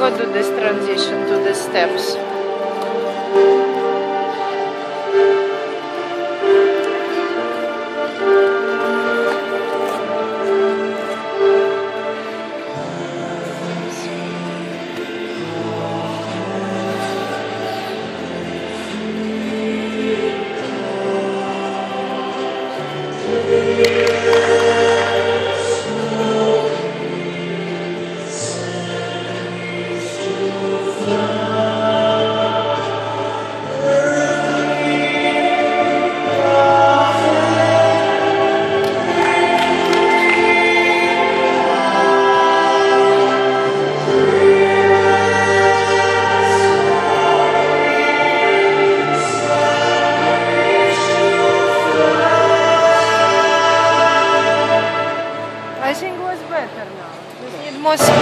go do this transition to the steps. More speed.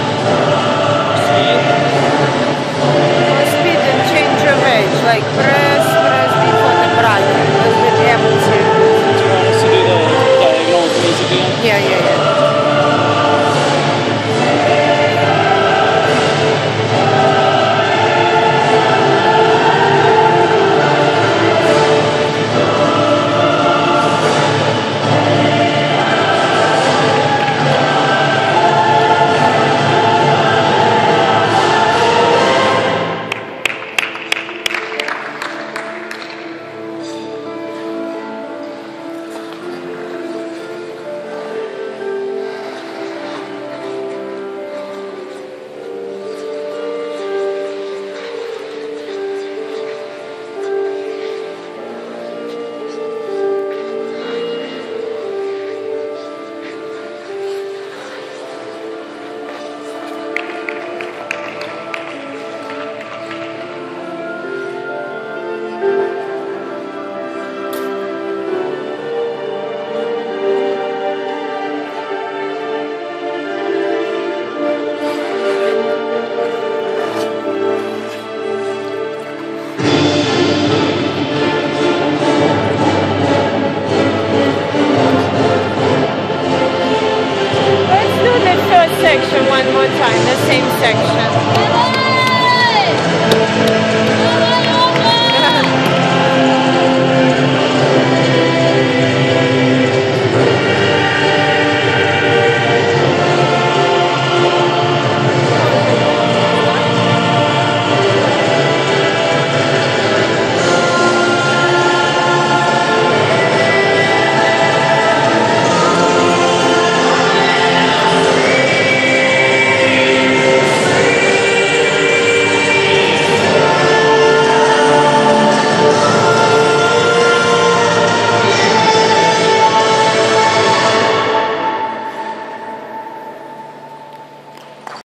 More speed and change of age. Like press before the brother. With empty. Do you want us to do the diagonal music again? Yeah. Section one more time, the same section.